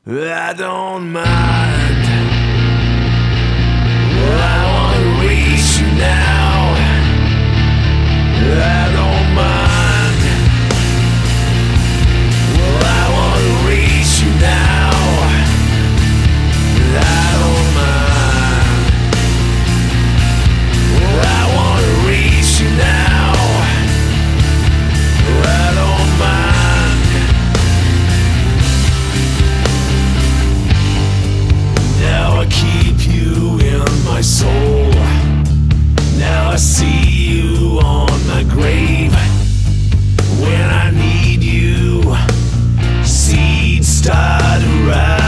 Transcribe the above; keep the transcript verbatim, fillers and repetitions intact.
I don't mind. Well, I wanna reach you now. I don't mind. Well, I wanna reach you now. I don't mind. Well, I wanna reach you now. I don't mind. Now I keep you in my soul. Now I see you on my grave. When I need you, seeds start to rise.